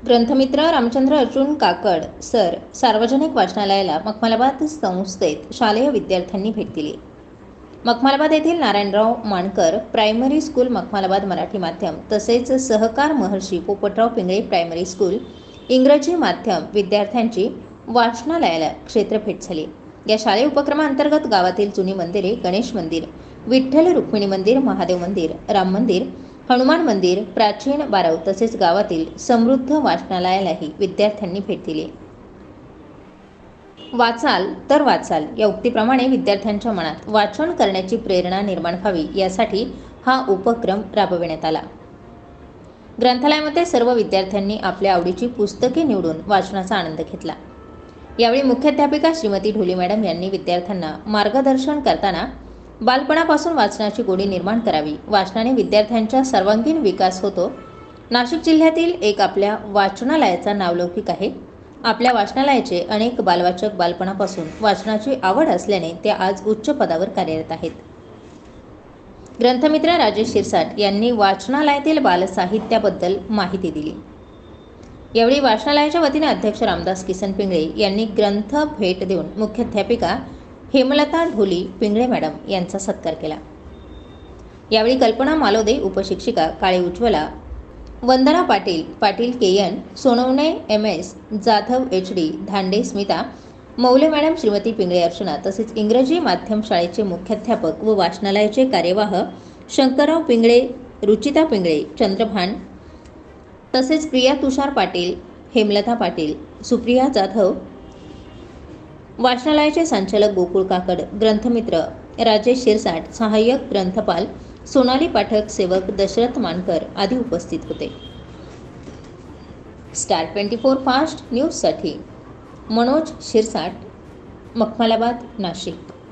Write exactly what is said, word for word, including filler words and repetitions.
ग्रंथमित्र रामचंद्र अर्जुन काकड सर सार्वजनिक वाचनालयाला मखमलाबाद संस्थेत शालेय विद्यार्थ्यांनी भेट दिली। मखमलाबाद येथील नारायणराव माणकर प्रायमरी स्कूल मखमलाबाद मराठी माध्यम तसेच सहकार महर्षी पोपटराव पिंगळे प्रायमरी स्कूल इंग्रजी माध्यम विद्यार्थ्यांची वाचनालयाला क्षेत्रभेट झाली। या शालेय उपक्रमांतर्गत गावातील जुनी मंदिरे, गणेश मंदिर, विठ्ठल रुक्मिणी मंदिर, महादेव मंदिर, राम मंदिर, हनुमान मंदिर, प्राचीन बारव तसेच गावातील समृद्ध वाचनालयालाही विद्यार्थ्यांनी भेट दिली। वाचाल तर वाचाल या उक्तीप्रमाणे विद्यार्थ्यांच्या मनात वाचन करण्याची प्रेरणा निर्माण व्हावी यासाठी हा उपक्रम राबविण्यात आला। ग्रंथालयामध्ये सर्व विद्यार्थ्यांनी आपल्या आवडीची पुस्तके निवडून वाचनाचा आनंद घेतला। यावेळी मुख्याध्यापिका श्रीमती ढोले मॅडम यांनी विद्यार्थ्यांना मार्गदर्शन करताना बालपणापासून वाचनाची गोडी निर्माण करावी, वाचनाने विद्यार्थ्यांचा सर्वांगीण विकास होतो। नाशिक जिल्ह्यातील एक आपल्या वाचनालयाचा नावलौकिक आहे। आपल्या वाचनालयाचे अनेक बालवाचक बालपणापासून वाचनाची आवड असल्याने ते आज उच्च पदावर कार्यरत आहेत। ग्रंथमित्र राजेश शिरसाट यांनी वाचनालयातील बालसाहित्याबद्दल माहिती दिली। यावेळी वाचनालयाच्या वतीने अध्यक्ष रामदास किसन पिंगळे यांनी ग्रंथ भेट देऊन मुख्याध्यापिका हेमलता ढोली पिंगळे मॅडम यांचा सत्कार केला। यावेळी कल्पना मालोदे, उपशिक्षिका Kale Ujjwala, Vandana Patil, Patil K N, Sonawane M S, Jadhav H D, Dhande Smita, Maule madam, Shrimati Pingle Archana तसेच इंग्रजी माध्यम शाळेचे मुख्याध्यापक व वाचनालयाचे कार्यवाह शंकरराव पिंगळे, रुचिता पिंगळे, चंद्रभान तसेच प्रिया तुषार पाटील, हेमलता पाटील, सुप्रिया जाधव, वाचनालयाचे संचालक गोकुळ काकड, ग्रंथमित्र राजेश शिरसाट, सहाय्यक ग्रंथपाल सोनाली पाठक, सेवक दशरथ मानकर आदी उपस्थित होते। स्टार ट्वेंटी फोर फास्ट न्यूजसाठी मनोज शिरसाट, मखमलाबाद, नाशिक।